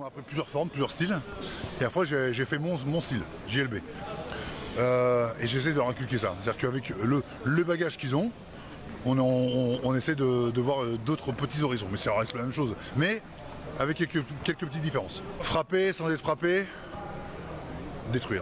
a pris plusieurs formes, plusieurs styles. Et après, j'ai fait mon style, JLB. Et j'essaie de leur inculquer ça. C'est-à-dire qu'avec le bagage qu'ils ont, on essaie de voir d'autres petits horizons. Mais ça reste la même chose. Mais avec quelques petites différences. Frapper sans être frappé, détruire.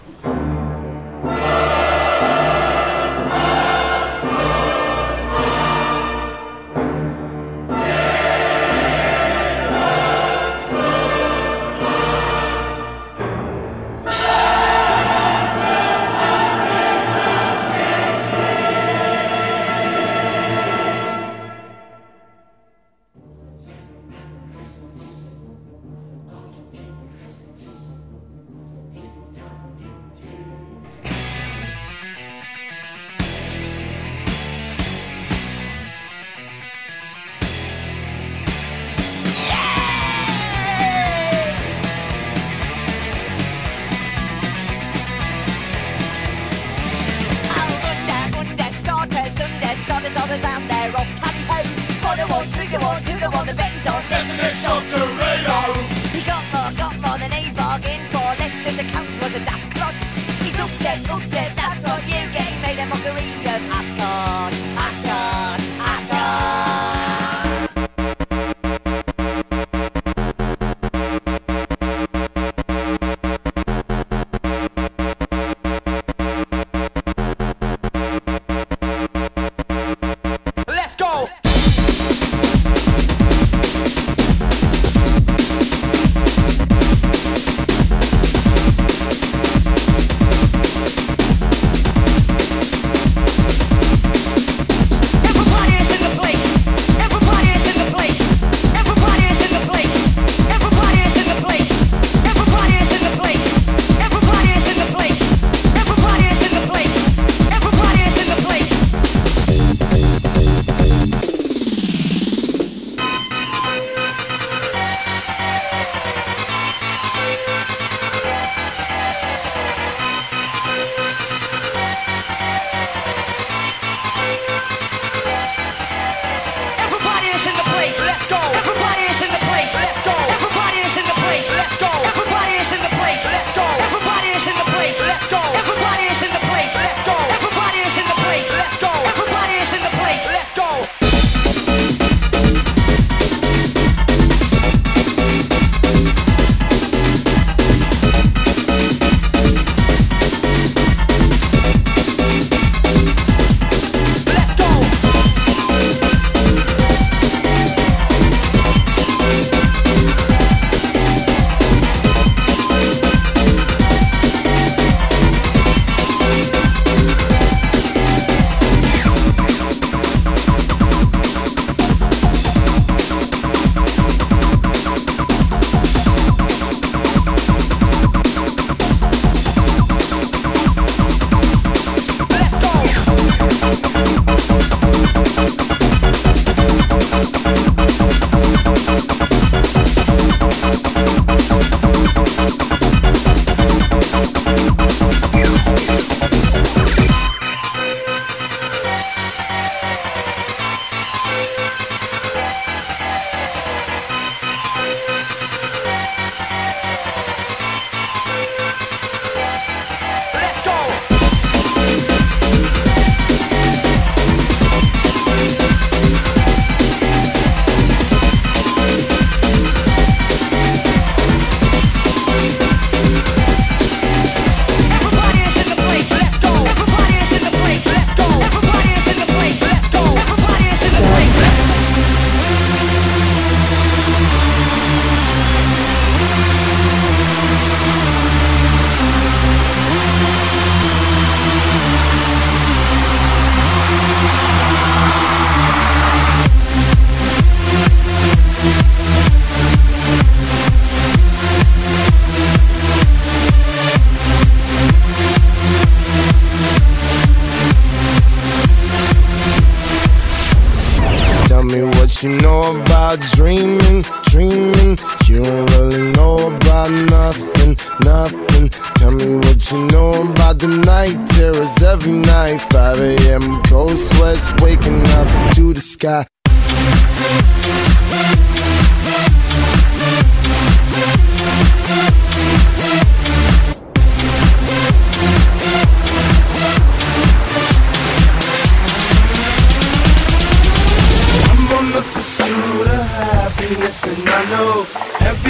you know about dreaming, dreaming. You don't really know about nothing, nothing. Tell me what you know about the night terrors every night. 5 a.m. cold sweats waking up to the sky.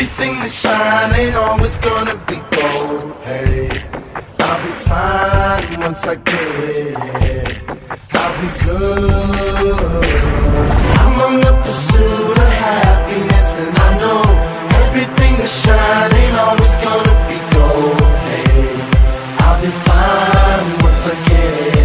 everything that shine ain't always gonna be gold. Hey, I'll be fine once I get it. I'll be good. I'm on the pursuit of happiness, and I know everything that shine ain't always gonna be gold. Hey, I'll be fine once I get it.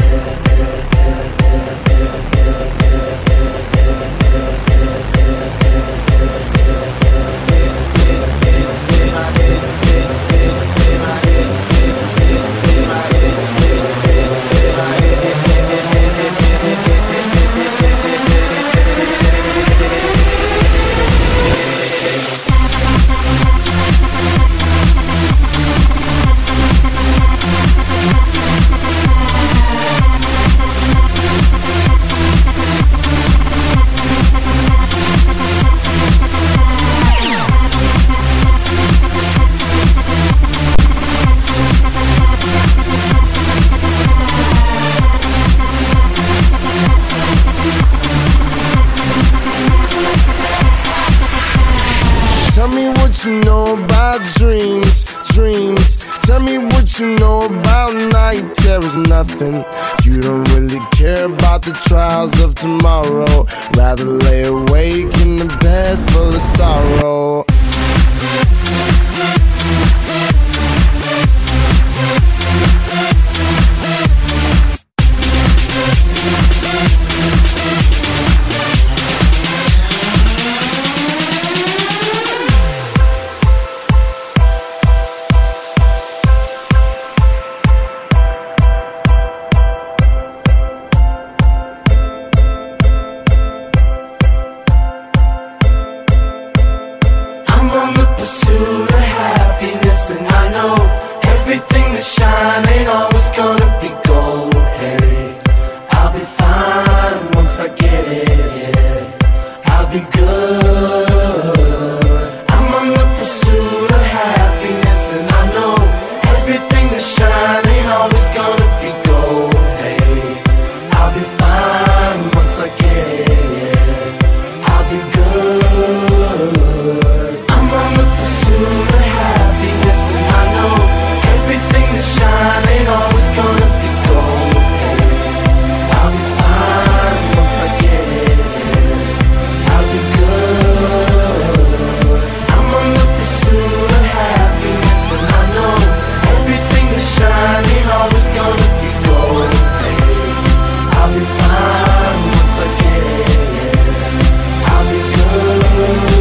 Tell me what you know about dreams, dreams. Tell me what you know about night terrors. Nothing. You don't really care about the trials of tomorrow. Rather lay awake in the bed full of sorrow. Pursuit of happiness, and I know everything that shine ain't always gonna be gold. Hey, I'll be fine once I get it. I'll be good. I'm on the pursuit of happiness, and I know everything that shine ain't always gonna be gold. Hey, I'll be fine once I get it. I'll be good. Pursuit of happiness, and I know everything that shine ain't always gonna be gold. Hey, I'll be fine once I get it. I'll be good. I'm on the pursuit of happiness, and I know everything that shine ain't always gonna be gold. Hey, I'll be fine once I get it. I'll be good.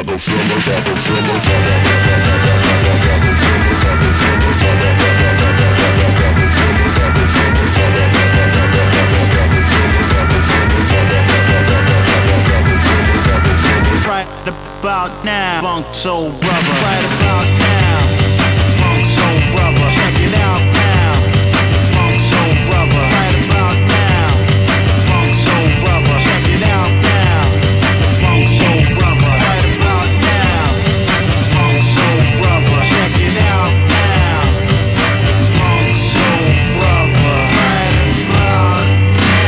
Right about now, Funk Soul Brother. Right about now, Funk Soul Brother. Check it out now, Funk Soul Brother. Right about now, Funk Soul Brother. Check it out now, Funk Soul Brother. Right about now, Funk Soul Brother. Check it out now, Funk Soul Brother. Right about now.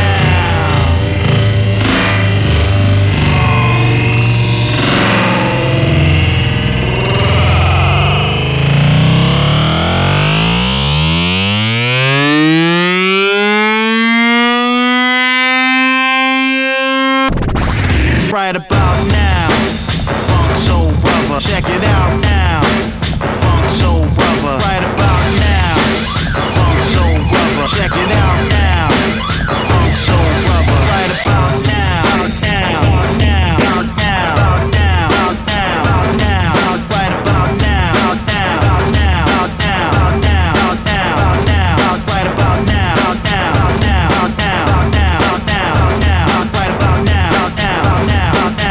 Right about now, Funk Soul Brother. Check it out now, Funk Soul Brother. Right about now, Funk Soul Brother. Check it out now, Funk Soul Brother. Right about now, now, now, now, now, now, now. Right about now, now, now, now, now, now, now. Right about now, now, now, now, now, now, now. Right about now, now, now.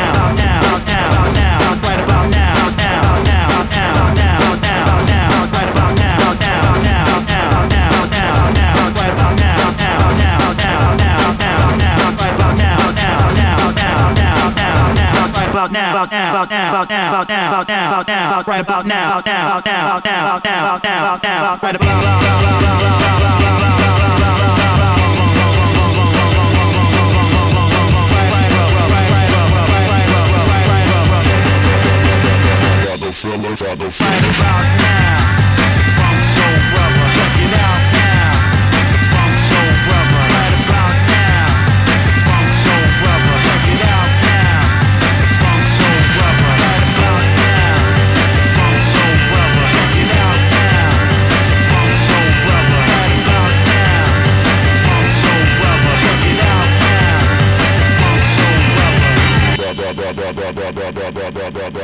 Right about now, Funk Soul Brother. Check it out now, Funk Soul Brother. Right about now, Funk Soul Brother. Check it out now, Funk Soul Brother. Right about now, Funk Soul Brother. Check it out now, Funk Soul Brother. Right about now, Funk Soul Brother. Check it out now, Funk Soul Brother.